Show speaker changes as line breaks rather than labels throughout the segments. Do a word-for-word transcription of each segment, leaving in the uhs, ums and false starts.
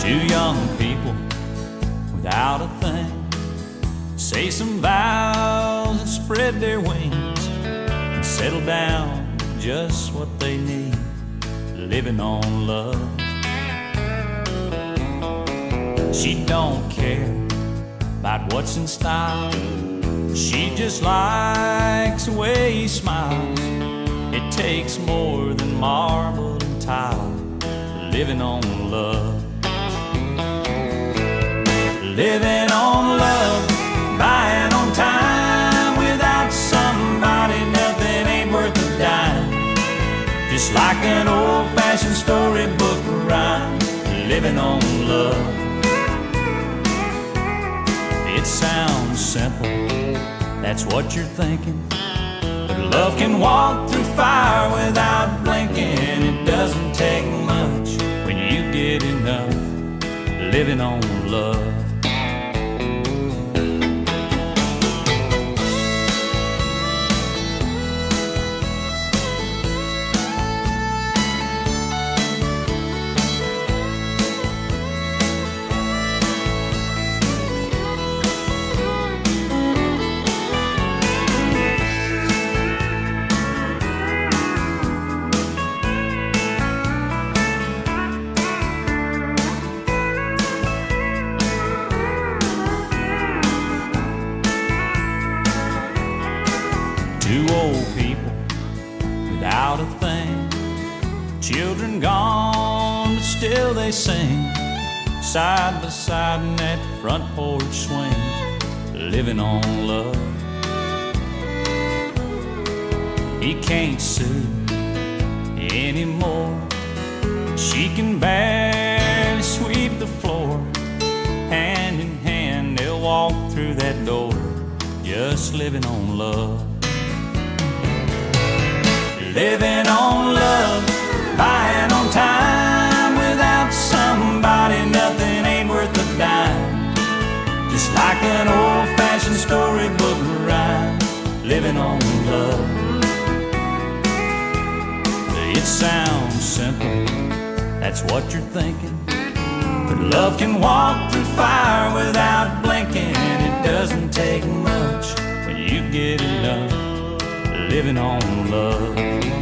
Two young people without a thing say some vows and spread their wings and settle down with just what they need, living on love. She don't care about what's in style, she just likes the way he smiles. It takes more than marble and tile, living on love. Living on love, buying on time. Without somebody, nothing ain't worth a dime. Just like an old-fashioned storybook rhyme, living on love. It sounds simple, that's what you're thinking, but love can walk through fire without blinking. It doesn't take much when you get enough, living on love. Two old people without a thing, children gone, but still they sing, side by side in that front porch swing, living on love. He can't sue anymore, she can barely sweep the floor. Hand in hand they'll walk through that door, just living on love. Living on love, buying on time. Without somebody, nothing ain't worth a dime. Just like an old-fashioned storybook rhyme, living on love. It sounds simple, that's what you're thinking, but love can walk through fire without blinking. It doesn't take much when you get enough, living on love.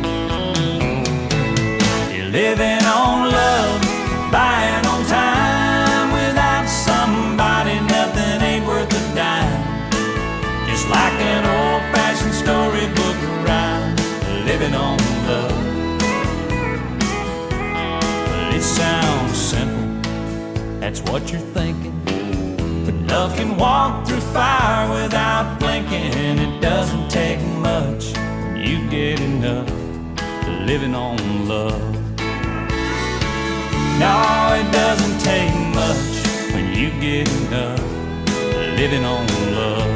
You're living on love, buying on time. Without somebody, nothing ain't worth a dime. Just like an old-fashioned storybook rhyme, living on love. It sounds simple, that's what you're thinking, but love can walk through fire without blinking. It doesn't take much when you get enough, living on love. No, it doesn't take much when you get enough, living on love.